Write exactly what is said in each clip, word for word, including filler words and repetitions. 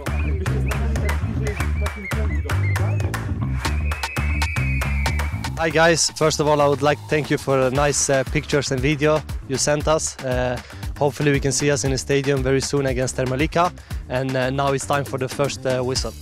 Hi guys, first of all I would like to thank you for the nice uh, pictures and video you sent us. Uh, hopefully we can see us in the stadium very soon against Termalika, and uh, now it's time for the first uh, whistle.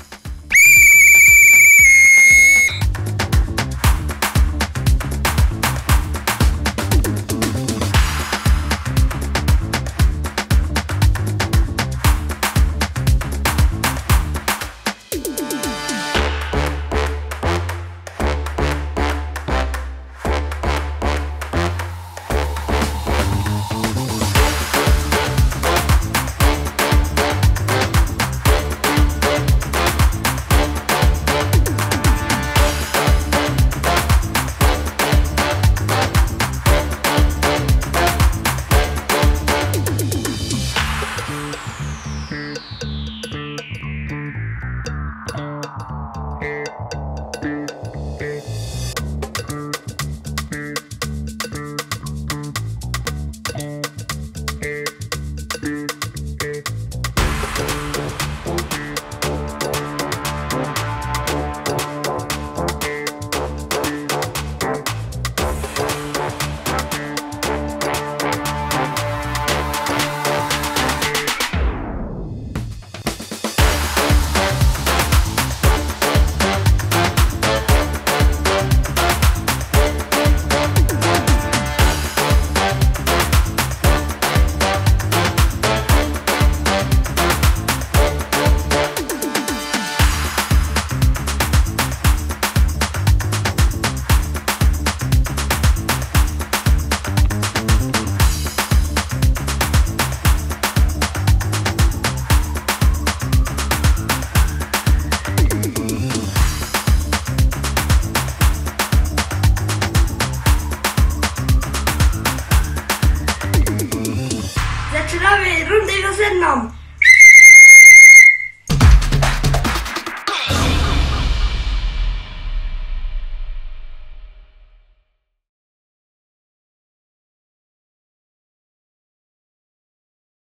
Zaczynamy rundę wiosenną!